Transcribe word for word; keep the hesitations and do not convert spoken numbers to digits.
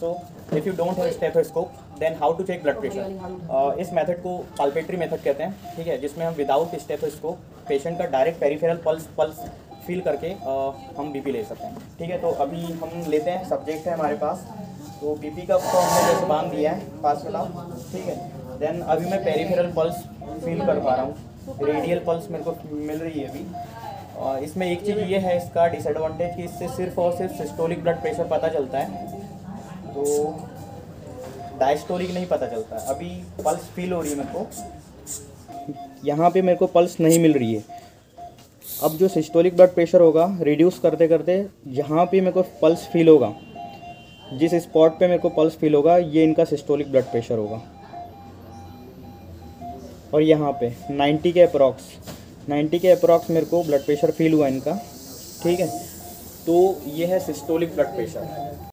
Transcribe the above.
So if you don't have stethoscope then how to check blood pressure. इस method को palpatory method कहते हैं, ठीक है, जिसमें हम विदाउट स्टेथोस्कोप पेशेंट का direct peripheral pulse pulse feel करके uh, हम बीपी ले सकते हैं, ठीक है। तो अभी हम लेते हैं, सब्जेक्ट है हमारे पास, तो बीपी का तो हमने जैसे बांध दिया है पास वाला, ठीक है। देन अभी मैं पेरिफेरल पल्स फील कर पा रहा हूँ, रेडियल पल्स मेरे को मिल रही है अभी। और इसमें एक चीज़ ये है इसका डिसएडवांटेज कि इससे सिर्फ और सिर्फ सिस्टोलिक ब्लड प्रेशर पता चलता है, तो डायस्टोलिक नहीं पता चलता। अभी पल्स फील हो रही है मेरे को, यहाँ पे मेरे को पल्स नहीं मिल रही है। अब जो सिस्टोलिक ब्लड प्रेशर होगा रिड्यूस करते करते जहाँ पे मेरे को पल्स फील होगा, जिस स्पॉट पे मेरे को पल्स फील होगा, ये इनका सिस्टोलिक ब्लड प्रेशर होगा। और यहाँ पे नब्बे के अप्रॉक्स नब्बे के अप्रॉक्स मेरे को ब्लड प्रेशर फील हुआ इनका, ठीक है। तो ये है सिस्टोलिक ब्लड प्रेशर।